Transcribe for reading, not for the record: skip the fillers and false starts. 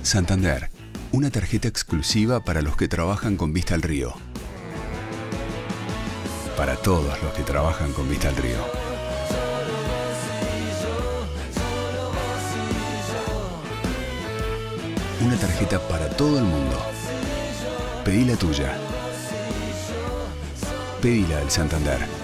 Santander, una tarjeta exclusiva para los que trabajan con vista al río. Para todos los que trabajan con vista al río. Una tarjeta para todo el mundo. Pedí la tuya. Pedí la del Santander.